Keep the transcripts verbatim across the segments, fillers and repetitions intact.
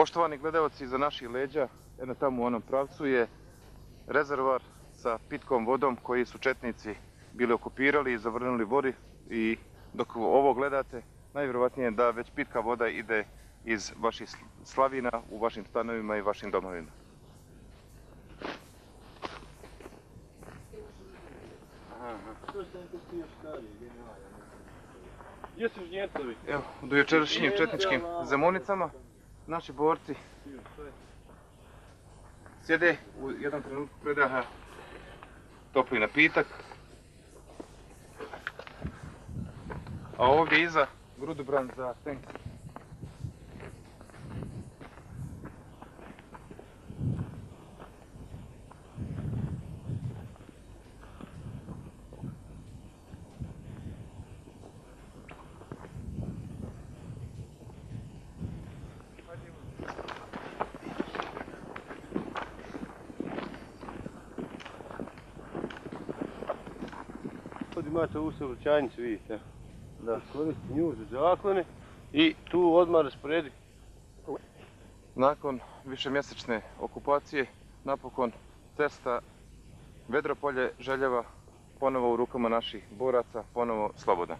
Poštovani gledalci, iza naših leđa, jedno tamo u onom pravcu je rezervoar sa pitkom vodom koji su četnici bili okupirali i zavrnuli vodi, i dok ovo gledate, najvjerovatnije da već pitka voda ide iz vaših slavina u vašim stanovima i vašim domovima. Evo, u dojučerašnjim četničkim zemunicama naši borci sjede u jednom trenutku predaha topli napitak, a ovdje iza grudobran za tenk. Ovdje imate u saobraćajnicu, vidite, da koristi nju za zaklone i tu odmah rasporedi. Nakon višemjesečne okupacije, napokon cesta Vedropolje-Željeva ponovo u rukama naših boraca, ponovo slobodna.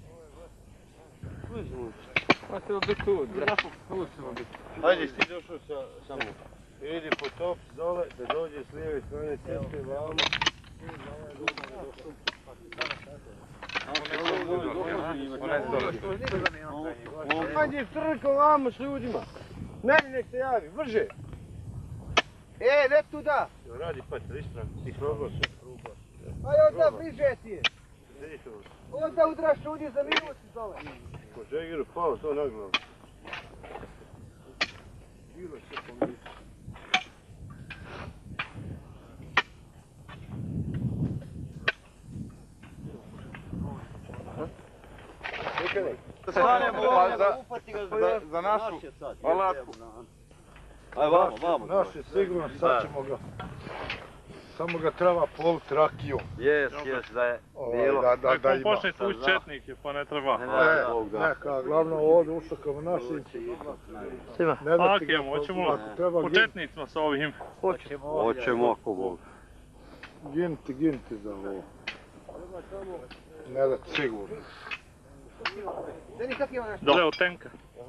Hajde, ti došao sa mnom. Idi po top dole, da dođe s lijeve strane ceste, vamo. Hajde trko vamo s ljudima. Meni nek se javi, brže. E, ne tuda. Radi pater, ispravno. Ti probao se, probao. Ajde onda bliže ti je. Onda udraš ljudi za minut i dole. Ko Žegiru pao to na glavu. Bilo se pomisli. Za našu alatku. Aj vamo, vamo. Naš je sigurno, sad ćemo ga. Samo ga treba politi rakiju. Jes, jes, da je bilo. Da Ako počne tuć četnike, pa ne treba. Neka, glavno ovdje ušao kao naši. Akijemo, hoćemo po četnicima sa ovim. Hoćemo ako Bog. Ginti, ginti za ovo. Ne da, sigurno. Dole od tenka.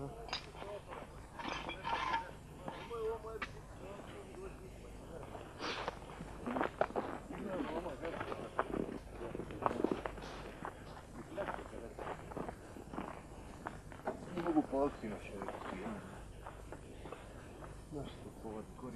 Ne mogu politi naše rekli. Znaš što povod gori?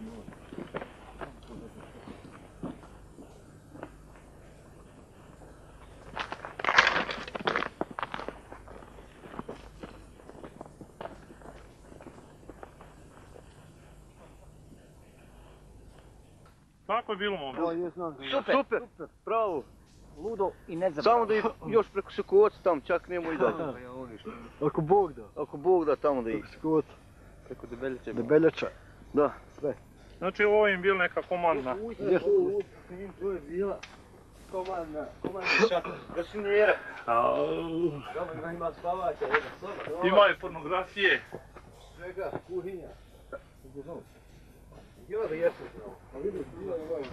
Kako je bilo, momče? Super, super, pravo. Ludo i nezabavno. Samo da ih još preko Sokovaca tamo, čak nemo i dalje. Ako Bog da. Ako Bog da tamo da ih. Preko Sokovaca. Preko Debeljače. Debeljača. Da. Sve. Znači ovo im bila neka komandna. To je bila komandna, komandna šaka. Gašinjera. Dobro, ima spavača, jedna soba. Ima i pornografije. Svega, kuhinja. Ima da jesu znao. A vidim, ima da ovaj.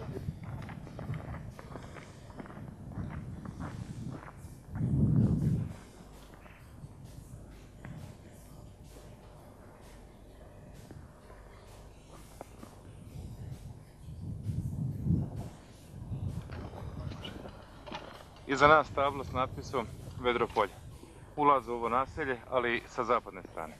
Iza nas tabla s natpisom Vedropolje. Ulaz u ovo naselje, ali sa zapadne strane.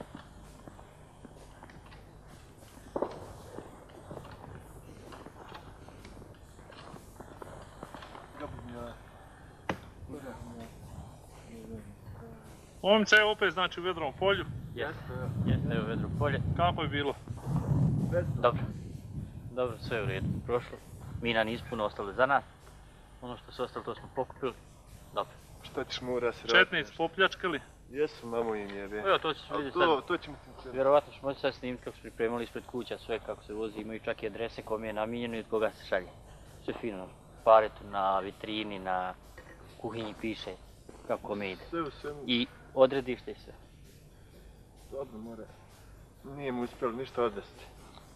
Momče je opet znači u Vedrom polju. Jeste, jeste u Vedropolje. Kako je bilo? Dobro. Dobro, sve u redu. Prošlo. Mina nisu puno ostale za nas. Ono što se ostalo to smo pokupili. Dobro. Šta ćeš mora se raditi? Četnici popljačkali. Jesu, mamo im jebe. Evo, to ćeš vidjeti To, sad. to ćemo ti Vjerovatno ćemo moći sad snimiti kako su pripremali ispred kuća sve kako se vozi. Imaju čak i adrese kome je namijenjeno i od koga se šalje. Sve fino. Paretu na vitrini, na kuhinji piše kako kome ide. sve u svemu. I odredište i sve. Dobro, more. Nije mu uspjelo ništa odvesti.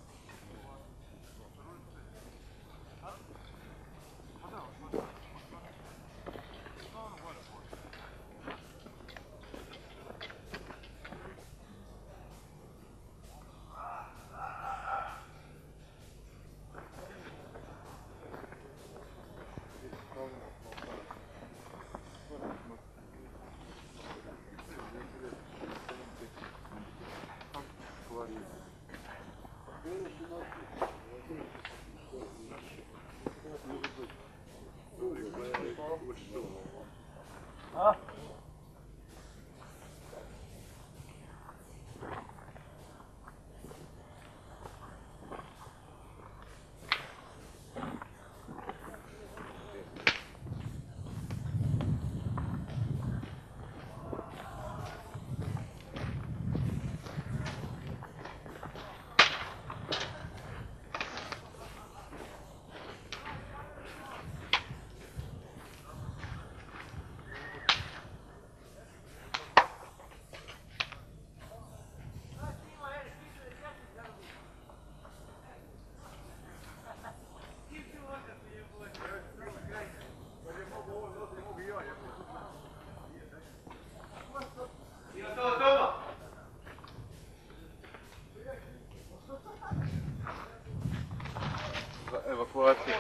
Evakuacija.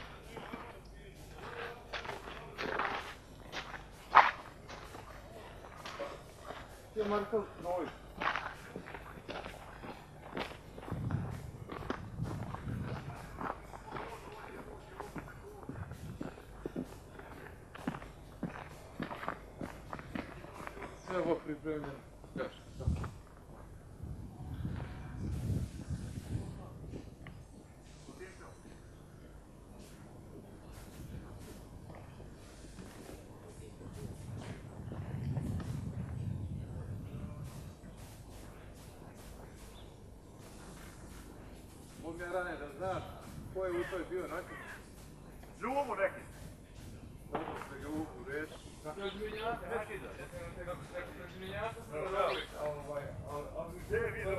Gdje Marko? Novi. Sve ovo pripremljeno. Mogu ja rane da znaš ko je u toj bio nakon? Ljubu neki. Dobro ste ga uvu reći. Kako je zmijenjaka? Kako je zmijenjaka? Gdje je vidio?